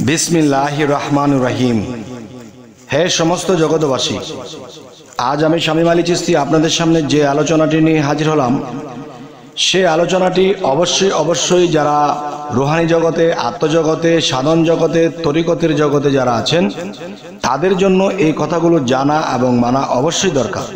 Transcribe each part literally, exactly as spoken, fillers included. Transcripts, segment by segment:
বিসমিল্লাহির রহমানির রহিম। হে সমস্ত জগৎবাসী, আজ আমি শামীম আলী চিশতি আপনাদের সামনে যে আলোচনাটি নিয়ে হাজির হলাম, সে আলোচনাটি অবশ্যই অবশ্যই যারা রুহানি জগতে, আত্মজগতে, সাধন জগতে, তরিকতের জগতে যারা আছেন তাদের জন্য এই কথাগুলো জানা এবং মানা অবশ্যই দরকার।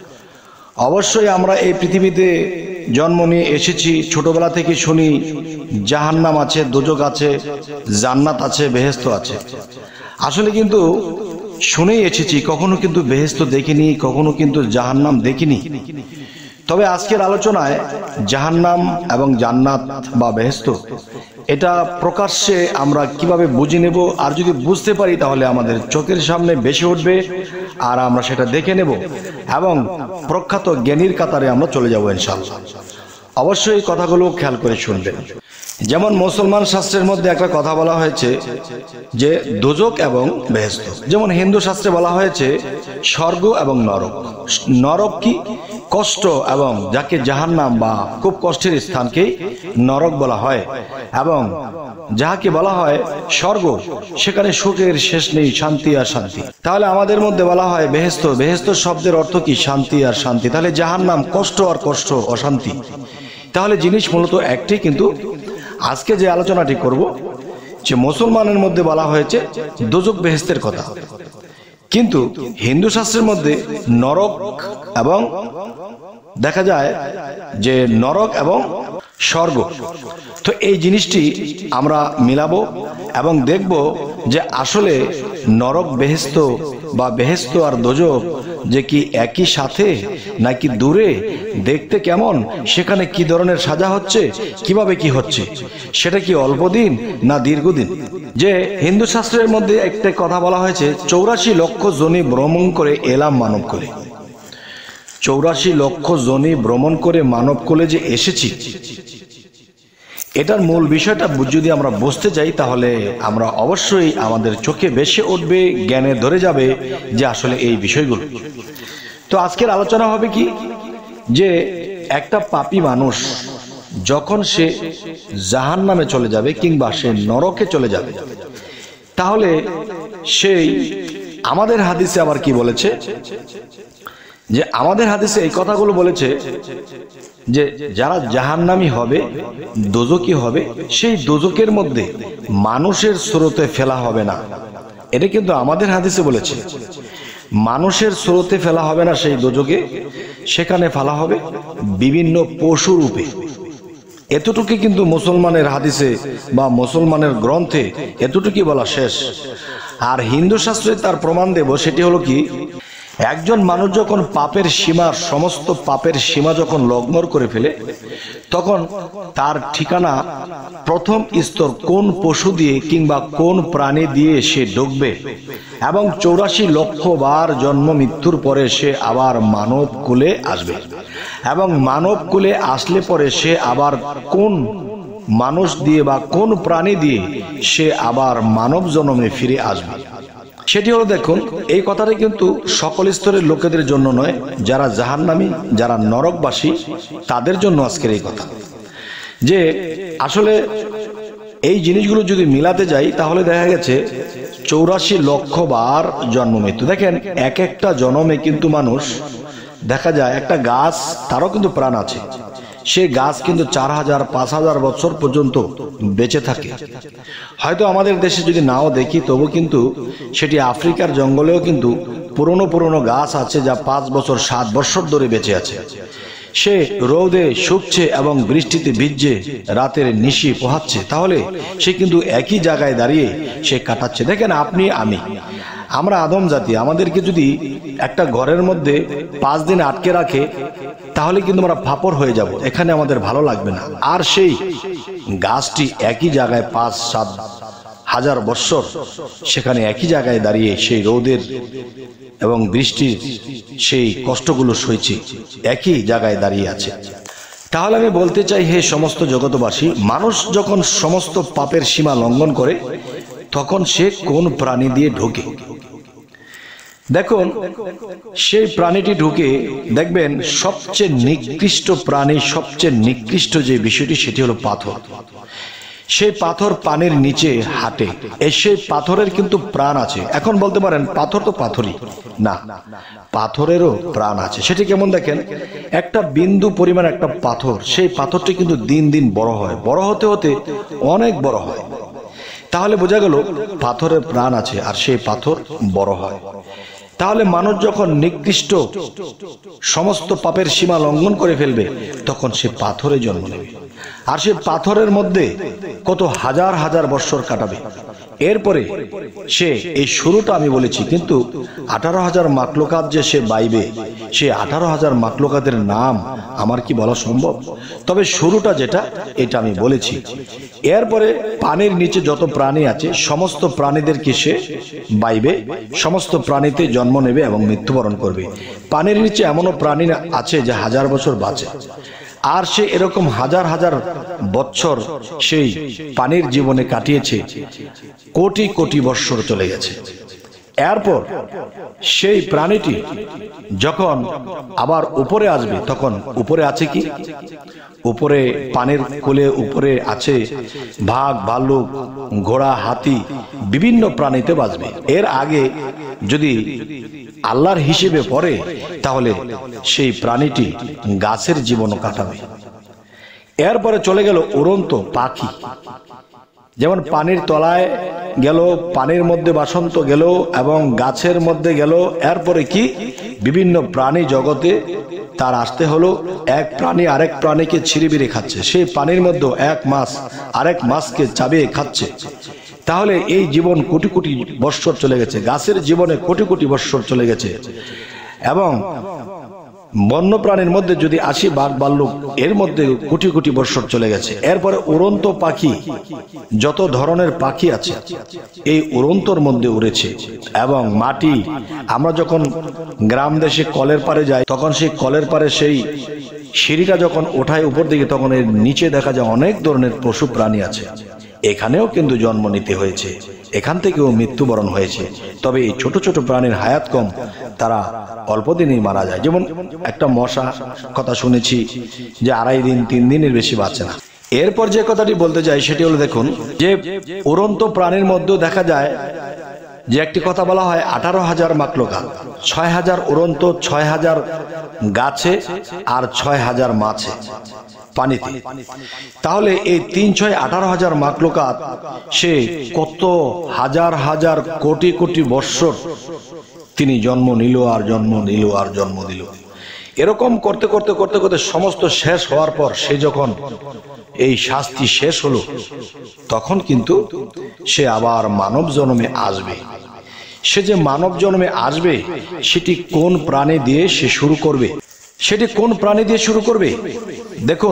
অবশ্যই আমরা এই পৃথিবীতে জন্ম নিয়ে এসেছি, ছোটবেলা থেকে শুনি জাহান্নাম আছে, দোজখ আছে, জান্নাত আছে, বেহেশত আছে। আসলে কিন্তু শুনেই এসেছি, কখনো কিন্তু বেহেশত দেখিনি, কখনো কিন্তু জাহান্নাম দেখিনি। তবে আজকের আলোচনায় জাহান্নাম এবং জান্নাত বা বেহেশত এটা প্রকাশ্যে আমরা কিভাবে বুঝে নেব, আর যদি বুঝতে পারি তাহলে আমাদের চোখের সামনে বেশি উঠবে আর আমরা সেটা দেখে নেব এবং প্রখ্যাত জ্ঞানীর কাতারে আমরা চলে যাব ইনশাআল্লাহ। অবশ্যই কথাগুলো খেয়াল করে শুনবেন। যেমন মুসলমান শাস্ত্রের মধ্যে একটা কথা বলা হয়েছে যে দোজখ এবং বেহেশত। যেমন হিন্দু শাস্ত্রে বলা হয়েছে স্বর্গ এবং নরক। নরক কি? কষ্ট, এবং যাকে জাহান্নাম বা খুব কষ্টের স্থানকে নরক বলা হয়, এবং যাহাকে বলা হয় স্বর্গ, সেখানে সুখের শেষ নেই, শান্তি আর শান্তি। তাহলে আমাদের মধ্যে বলা হয় বেহেশত। বেহেশত শব্দের অর্থ কি? শান্তি আর শান্তি। তাহলে জাহান্নাম কষ্ট আর কষ্ট, অশান্তি। তাহলে জিনিস মূলত একটি, কিন্তু আজকে যে আলোচনাটি করব যে মুসলমানের মধ্যে বলা হয়েছে দোজখ বেহেশতের কথা, কিন্তু হিন্দু শাস্ত্রের মধ্যে নরক এবং দেখা যায় যে নরক এবং স্বর্গ। তো এই জিনিসটি আমরা মিলাবো এবং দেখব যে আসলে নরক বেহেশত বা বেহেশত আর দোজখ যে কি একই সাথে নাকি দূরে, দেখতে কেমন, সেখানে কি ধরনের সাজা হচ্ছে, কিভাবে কি হচ্ছে, সেটা কি অল্প দিন না দীর্ঘদিন। যে হিন্দু শাস্ত্রের মধ্যে একটা কথা বলা হয়েছে চৌরাশি লক্ষ জনি ভ্রমণ করে এলাম মানব কোলে। চৌরাশি লক্ষ জনি ভ্রমণ করে মানব কোলে যে এসেছি, এটার মূল বিষয়টা যদি আমরা বুঝতে যাই তাহলে আমরা অবশ্যই আমাদের চোখে বেশি উঠবে, জ্ঞানে ধরে যাবে যে আসলে এই বিষয়গুলো। তো আজকের আলোচনা হবে কি, যে একটা পাপী মানুষ যখন সে জাহান্নামে চলে যাবে কিংবা সে নরকে চলে যাবে, তাহলে সেই আমাদের হাদিসে আবার কি বলেছে, যে আমাদের হাদিসে এই কথাগুলো বলেছে যে যারা জাহান্নামী হবে, দোজখী হবে, সেই দোজখের মধ্যে মানুষের স্রোতে ফেলা হবে না। এটা কিন্তু আমাদের হাদিসে বলেছে, মানুষের স্রোতে ফেলা হবে না সেই দোজখে, সেখানে ফেলা হবে বিভিন্ন পশু রূপে। এতটুকু কিন্তু মুসলমানের হাদিসে বা মুসলমানের গ্রন্থে এতটুকুই বলা শেষ। আর হিন্দু শাস্ত্রে তার প্রমাণ দেব, সেটি হলো কি, একজন মানুষ যখন পাপের সীমা, সমস্ত পাপের সীমা যখন লঙ্ঘন করে ফেলে, তখন তার ঠিকানা প্রথম স্তর কোন পশু দিয়ে কিংবা কোন প্রাণী দিয়ে সে ঢুকবে, এবং চৌরাশি লক্ষ বার জন্ম মৃত্যুর পরে সে আবার মানব কুলে আসবে, এবং মানব কুলে আসলে পরে সে আবার কোন মানুষ দিয়ে বা কোন প্রাণী দিয়ে সে আবার মানব জন্মে ফিরে আসবে। সেটি হলো, দেখুন, এই কথাটা কিন্তু সকল স্তরের লোকেদের জন্য নয়, যারা জাহান্নামী, যারা নরকবাসী, তাদের জন্য আজকের এই কথা। যে আসলে এই জিনিসগুলো যদি মিলাতে যাই তাহলে দেখা গেছে চৌরাশি লক্ষ বার জন্ম মৃত্যু। দেখেন, এক একটা জন্মে কিন্তু মানুষ, দেখা যায় একটা গাছ, তারও কিন্তু প্রাণ আছে, সে গাছ কিন্তু চার হাজার পাঁচ হাজার বছর পর্যন্ত বেঁচে থাকে। হয়তো আমাদের দেশে যদি নাও দেখি, তবু কিন্তু সেটি আফ্রিকার জঙ্গলেও কিন্তু পুরনো পুরনো গাছ আছে যা পাঁচ বছর সাত বছর ধরে বেঁচে আছে। সে রোদে শুকছে এবং বৃষ্টিতে ভিজছে, রাতের নিশি পোহাচ্ছে, তাহলে সে কিন্তু একই জায়গায় দাঁড়িয়ে সে কাটাচ্ছে। দেখেন, আপনি আমি আমরা আদম জাতি, আমাদেরকে যদি একটা ঘরের মধ্যে পাঁচ দিন আটকে রাখে তাহলে কিন্তু আমরা ফাপড় হয়ে যাব, এখানে আমাদের ভালো লাগবে না। আর সেই গাছটি একই জায়গায় পাঁচ সাত হাজার বৎসর সেখানে একই জায়গায় দাঁড়িয়ে সেই রোদের এবং বৃষ্টির সেই কষ্টগুলো সইছে, একই জায়গায় দাঁড়িয়ে আছে। তাহলে আমি বলতে চাই, হে সমস্ত জগৎবাসী, মানুষ যখন সমস্ত পাপের সীমা লঙ্ঘন করে তখন সে কোন প্রাণী দিয়ে ঢোকে। দেখুন, সেই প্রাণীটি ঢুকে দেখবেন সবচেয়ে নিকৃষ্ট প্রাণী, সবচেয়ে নিকৃষ্ট যে বিষয়টি, সেটি হলো পাথর। সেই পাথর পানির নিচে হাঁটে, এই সেই পাথরের কিন্তু প্রাণ আছে। এখন বলতে পারেন পাথর তো পাথরই না, পাথরেরও প্রাণ আছে। সেটি কেমন দেখেন, একটা বিন্দু পরিমাণ একটা পাথর, সেই পাথরটি কিন্তু দিন দিন বড় হয়, বড় হতে হতে অনেক বড় হয়। তাহলে বোঝা গেল পাথরের প্রাণ আছে আর সেই পাথর বড় হয়। তাহলে মানুষ যখন নিকৃষ্ট সমস্ত পাপের সীমা লঙ্ঘন করে ফেলবে তখন সে পাথরে জন্ম নেবে, আর সে পাথরের মধ্যে কত হাজার হাজার বৎসর কাটাবে। এরপরে সে এই শুরুটা আমি বলেছি, কিন্তু আঠারো হাজার মাকলুকাত যে সে বাইবে, সে আঠারো হাজার মাকলুকাতের নাম আমার কি বলা সম্ভব? তবে শুরুটা যেটা, এটা আমি বলেছি। এরপরে পানির নিচে যত প্রাণী আছে সমস্ত প্রাণীদেরকে সে বাইবে, সমস্ত প্রাণীতে জন্ম নেবে এবং মৃত্যুবরণ করবে। পানির নিচে এমনও প্রাণী আছে যে হাজার বছর বাঁচে, আর সে এরকম হাজার হাজার বছর সেই পানির জীবনে কাটিয়েছে, কোটি কোটি বৎসর চলে গেছে। এরপর সেই প্রাণীটি যখন আবার উপরে আসবে, তখন উপরে আছে কি? উপরে পানির কোলে উপরে আছে বাঘ, ভাল্লুক, ঘোড়া, হাতি, বিভিন্ন প্রাণীতে বাঁচবে। এর আগে যদি আল্লাহর হিসেবে পড়ে তাহলে সেই প্রাণীটি গাছের জীবনও কাটাবে। এরপরে চলে গেল উড়ন্ত পাখি, যেমন পানির তলায় গেল, পানির মধ্যে বাসন্ত গেল এবং গাছের মধ্যে গেল। এরপরে কি বিভিন্ন প্রাণী জগতে তার আসতে হলো। এক প্রাণী আরেক প্রাণীকে ছিঁড়িবিড়ে খাচ্ছে, সেই পানির মধ্যে এক মাছ আরেক মাছকে চাবিয়ে খাচ্ছে। তাহলে এই জীবন কোটি কোটি বৎসর চলে গেছে, গাছের জীবনে কোটি কোটি বৎসর চলে গেছে। এবং বন্য প্রাণীর মধ্যে যদি আসি বাঘ, ভাল্লুক, এর মধ্যে কোটি কোটি বৎসর চলে গেছে। এরপরে উড়ন্ত পাখি, যত ধরনের পাখি আছে এই উড়ন্তর মধ্যে উড়েছে। এবং মাটি, আমরা যখন গ্রাম দেশে কলের পারে যাই তখন সেই কলের পারে সেই সিঁড়িটা যখন ওঠায় উপর দিকে, তখন এর নিচে দেখা যায় অনেক ধরনের পশু প্রাণী আছে। এখানেও কিন্তু জন্ম নিতে হয়েছে, এখান থেকেও মৃত্যুবরণ হয়েছে। তবে এই ছোট ছোট প্রাণীর হায়াত কম, তারা অল্প দিনেই মারা যায়। যেমন একটা মশা কথা শুনেছি যে আড়াই দিন তিন দিনের বেশি বাঁচে না। এরপর যে কথাটি বলতে চাই সেটি হলো, দেখুন যে উড়ন্ত প্রাণীর মধ্যেও দেখা যায় যে একটি কথা বলা হয় আঠারো হাজার মাকলুকাত, ছয় হাজার উড়ন্ত, ছয় হাজার গাছে আর ছয় হাজার মাছে পানিতে। তাহলে এই তিন ছয় আঠারো হাজার মাকলুকাত সে কত হাজার হাজার কোটি কোটি বৎসর তিনি জন্ম নিল আর জন্ম নিল আর জন্ম দিল। এরকম করতে করতে করতে করতে সমস্ত শেষ হওয়ার পর সে যখন এই শাস্তি শেষ হলো, তখন কিন্তু সে আবার মানব জন্মে আসবে। সে যে মানব জন্মে আসবে সেটি কোন প্রাণী দিয়ে সে শুরু করবে? সেটি কোন প্রাণী দিয়ে শুরু করবে? দেখুন,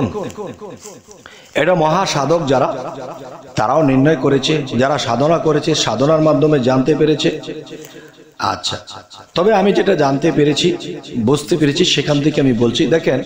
এটা মহা সাধক যারা, তারাও নির্ণয় করেছে, যারা সাধনা করেছে, সাধনার মাধ্যমে জানতে পেরেছে। আচ্ছা, তবে আমি যেটা জানতে পেরেছি, বুঝতে পেরেছি, সেখান থেকে আমি বলছি। দেখেন,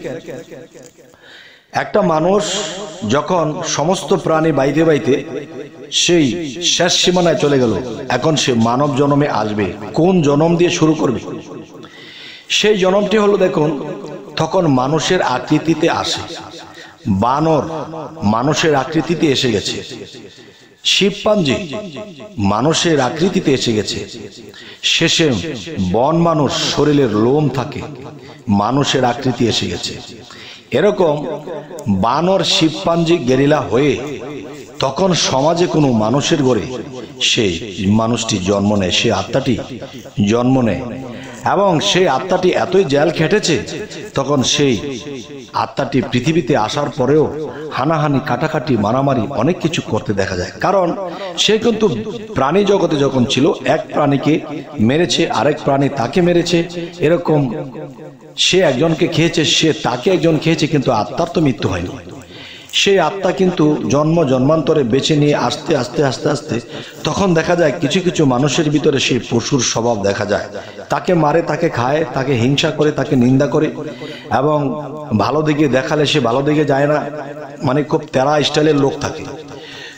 একটা মানুষ যখন সমস্ত প্রাণী বাইতে বাইতে সেই শেষ সীমানায় চলে গেল, এখন সে মানব জন্মে আসবে। কোন জন্ম দিয়ে শুরু করবে? সেই জন্মটি হলো, দেখুন, তখন মানুষের আকৃতিতে আসে। বানর মানুষের আকৃতিতে এসে গেছে, শিবপাঞ্জি মানুষের আকৃতিতে এসে গেছে, শেষে বন মানুষ, শরীরের লোম থাকে, মানুষের আকৃতি এসে গেছে। এরকম বানর, শিবপাঞ্জি, গেরিলা হয়ে তখন সমাজে কোনো মানুষের ঘরে সে মানুষটি জন্ম নেয়, সে আত্মাটি জন্ম নেয়। এবং সেই আত্মাটি এতই জেল খেটেছে, তখন সেই আত্মাটি পৃথিবীতে আসার পরেও হানাহানি, কাটাকাটি, মারামারি অনেক কিছু করতে দেখা যায়। কারণ সে কিন্তু প্রাণী জগতে যখন ছিল, এক প্রাণীকে মেরেছে, আরেক প্রাণী তাকে মেরেছে, এরকম সে একজনকে খেয়েছে, সে তাকে একজন খেয়েছে, কিন্তু আত্মার তো মৃত্যু হয়নি। সেই আত্মা কিন্তু জন্ম জন্মান্তরে বেছে নিয়ে আসতে আসতে আস্তে আস্তে তখন দেখা যায় কিছু কিছু মানুষের ভিতরে সেই পশুর স্বভাব দেখা যায়। তাকে মারে, তাকে খায়, তাকে হিংসা করে, তাকে নিন্দা করে, এবং ভালো দিকে দেখালে সে ভালো দিকে যায় না, মানে খুব তেরা স্টাইলের লোক থাকে।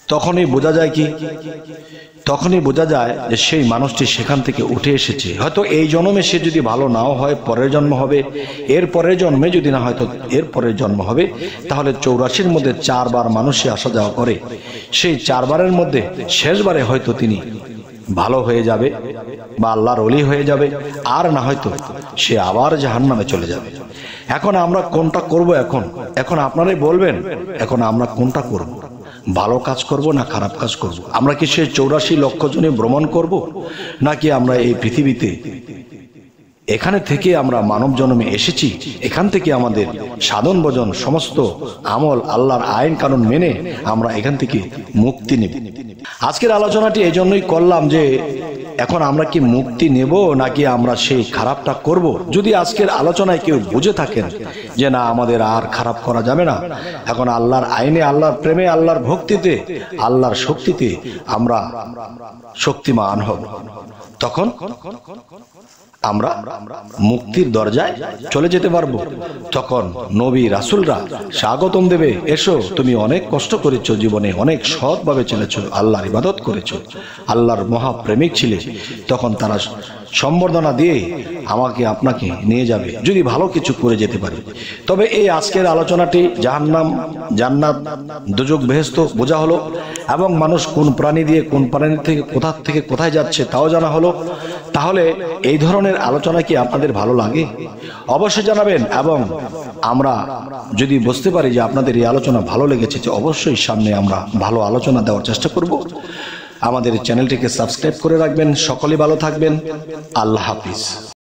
তখনই বোঝা যায় কি, তখনই বোঝা যায় যে সেই মানুষটি সেখান থেকে উঠে এসেছে। হয়তো এই জন্মে সে যদি ভালো নাও হয়, পরের জন্ম হবে, এর পরের জন্মে যদি না হয়তো এর পরের জন্ম হবে, তাহলে চৌরাশির মধ্যে চারবার মানুষে আসা যাওয়া করে, সেই চারবারের মধ্যে শেষবারে হয়তো তিনি ভালো হয়ে যাবে বা আল্লাহর ওলি হয়ে যাবে, আর না হয়তো সে আবার জাহান্নামে চলে যাবে। এখন আমরা কোনটা করব? এখন এখন আপনারাই বলবেন, এখন আমরা কোনটা করব? ভালো কাজ করব না খারাপ কাজ করব? আমরা কি সেই চৌরাশি লক্ষ জনে ভ্রমণ করব, নাকি আমরা এই পৃথিবীতে এখানে থেকে আমরা মানব জন্মে এসেছি, এখান থেকে আমাদের সাধন ভজন সমস্ত আমল আল্লাহর আইন কানুন মেনে আমরা এখান থেকে মুক্তি নেব? আজকের আলোচনাটি এই জন্যই করলাম যে এখন আমরা কি মুক্তি নেব নাকি আমরা সেই খারাপটা করব? যদি আজকের আলোচনায় কেউ বুঝে থাকেন যে না আমাদের আর খারাপ করা যাবে না, এখন আল্লাহর আইনে, আল্লাহর প্রেমে, আল্লাহর ভক্তিতে, আল্লাহর শক্তিতে আমরা শক্তিমান হব, তখন আমরা মুক্তির দরজায় চলে যেতে পারবো। তখন নবী রাসূলরা স্বাগতম দেবে, এসো, তুমি অনেক কষ্ট করেছো জীবনে, অনেক সৎভাবে চলেছো, আল্লাহর ইবাদত করেছো, আল্লাহর মহাপ্রেমিক ছিলে, তখন তারা সম্বর্ধনা দিয়ে আমাকে আপনাকে নিয়ে যাবে যদি ভালো কিছু করে যেতে পারি। তবে এই আজকের আলোচনাটি জাহান্নাম, জান্নাত, দুজক, বেহেশত বোঝা হলো, এবং মানুষ কোন প্রাণী দিয়ে কোন প্রাণী থেকে কোথা থেকে কোথায় যাচ্ছে তাও জানা হলো। তাহলে এই ধরনের আলোচনা কি আপনাদের ভালো লাগে? অবশ্যই জানাবেন। এবং আমরা যদি বুঝতে পারি যে আপনাদের এই আলোচনা ভালো লেগেছে, যে অবশ্যই সামনে আমরা ভালো আলোচনা দেওয়ার চেষ্টা করব। আমাদের চ্যানেলটিকে সাবস্ক্রাইব করে রাখবেন। সকলে ভালো থাকবেন। আল্লাহ হাফিজ।